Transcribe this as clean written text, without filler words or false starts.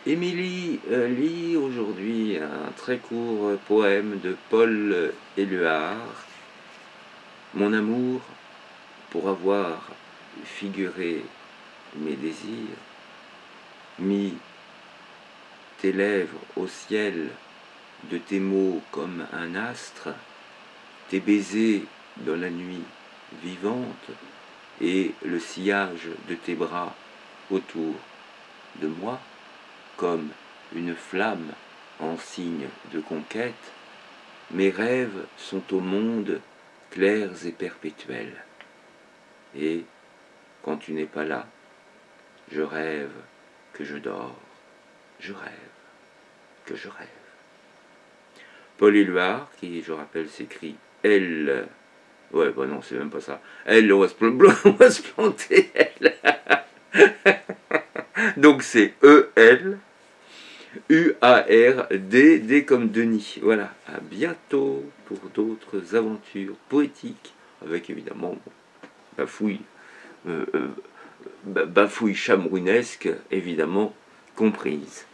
Émilie lit aujourd'hui un très court poème de Paul Éluard, Mon amour, pour avoir figuré mes désirs, mis tes lèvres au ciel de tes mots comme un astre, tes baisers dans la nuit vivante et le sillage de tes bras autour de moi, comme une flamme en signe de conquête, mes rêves sont au monde clairs et perpétuels. Et, quand tu n'es pas là, je rêve que je dors, je rêve que je rêve. Paul Éluard, qui, je rappelle, s'écrit L. Ouais, bah non, c'est même pas ça. L, on va se planter, L. Donc c'est E-L. U-A-R-D, D comme Denis. Voilà, à bientôt pour d'autres aventures poétiques, avec évidemment bafouille, bafouille chamouinesque, évidemment comprise.